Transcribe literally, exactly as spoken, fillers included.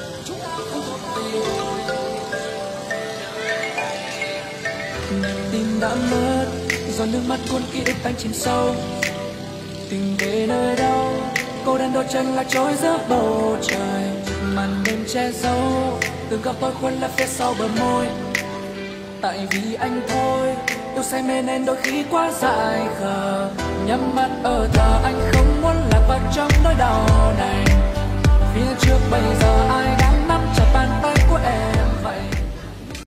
chúng ta không thuộc về. Niềm tin đã mất rồi nước mắt cuốn ký ức anh chìm sâu. Tình về nơi đâu, cô đơn đôi chân lạc trôi giữa bầu trời. Màn đêm che giấu từng góc tôi khuôn lấp phía sau bờ môi. Tại vì anh thôi, yêu say mê nên đôi khi quá dại khờ. Nhắm mắt ở thờ anh không muốn lạc vào trong nỗi đau này. Phía trước bây giờ ai